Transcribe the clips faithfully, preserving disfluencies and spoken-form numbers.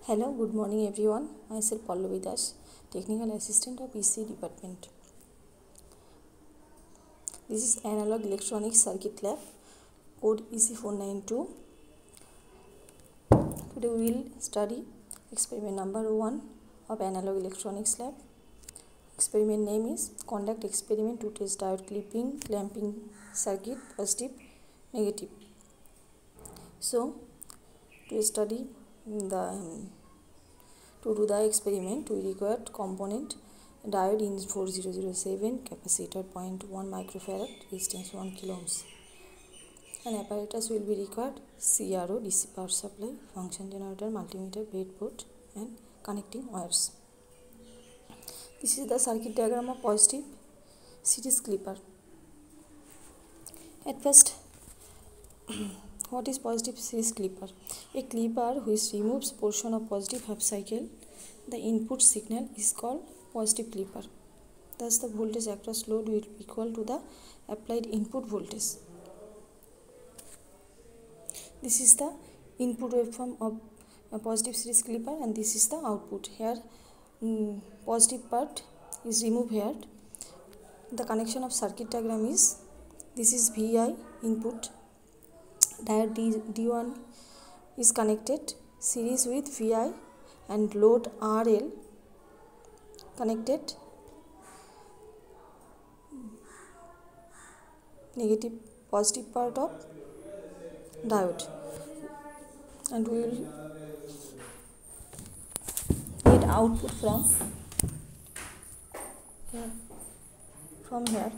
Hello, good morning everyone. Myself Pallavi Das, Technical Assistant of E C Department. This is Analog Electronics Circuit Lab, code E C four nine two. Today we will study experiment number one of Analog Electronics Lab. Experiment name is Conduct Experiment to test diode clipping clamping circuit positive negative. So to study the um, to do the experiment, we require component diode in four zero zero seven, capacitor zero point one microfarad, resistance one kilo ohms. An apparatus will be required: C R O, D C power supply, function generator, multimeter, breadboard, and connecting wires. This is the circuit diagram of positive series clipper. At first, what is positive series clipper? A clipper which removes portion of positive half cycle. The input signal is called positive clipper. Thus, the voltage across load will be equal to the applied input voltage. This is the input waveform of a positive series clipper, and this is the output. Here, um, positive part is removed here. The connection of circuit diagram is: this is V I input. Diode D, D1 is connected series with V I, and load R L connected negative positive part of diode, and we will get output from here, from here.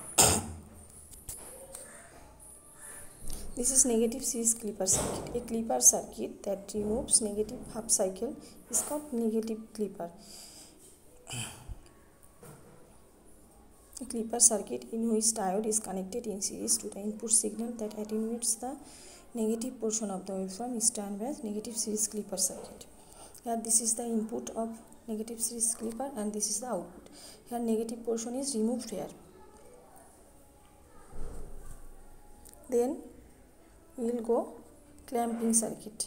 This is negative series clipper circuit. A clipper circuit that removes negative half cycle is called negative clipper. A clipper circuit in which diode is connected in series to the input signal that attenuates the negative portion of the waveform is termed as negative series clipper circuit. Here this is the input of negative series clipper, and this is the output. Here negative portion is removed here. Then we will go clamping circuit.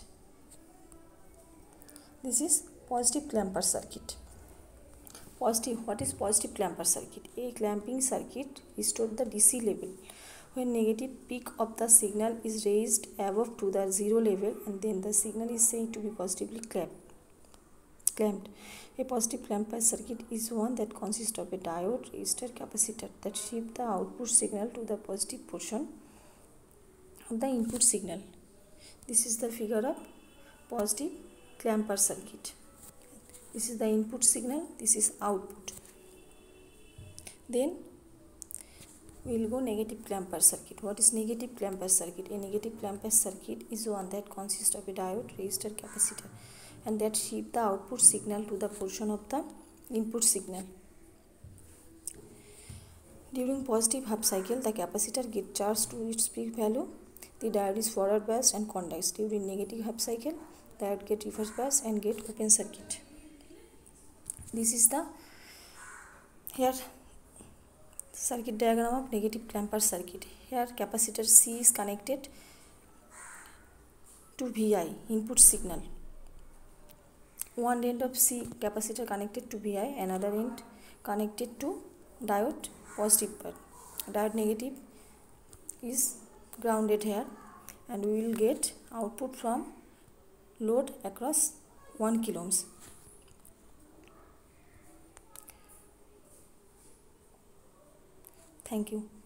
This is positive clamper circuit. Positive, what is positive clamper circuit? A clamping circuit restores the D C level when negative peak of the signal is raised above to the zero level, and then the signal is said to be positively clamped. clamped. A positive clamper circuit is one that consists of a diode, resistor, capacitor that shift the output signal to the positive portion of the input signal. This is the figure of positive clamper circuit. This is the input signal, this is output. Then we will go negative clamper circuit. What is negative clamper circuit? A negative clamper circuit is one that consists of a diode, resistor, capacitor, and that shift the output signal to the portion of the input signal. During positive half cycle, the capacitor gets charged to its peak value. The diode is forward biased and conducts. During negative half cycle, diode get reverse biased and get open circuit. This is the here circuit diagram of negative clamper circuit. Here capacitor C is connected to V I input signal. One end of C capacitor connected to V I, another end connected to diode positive part. Diode negative is grounded here, and we will get output from load across one kilo ohms. Thank you.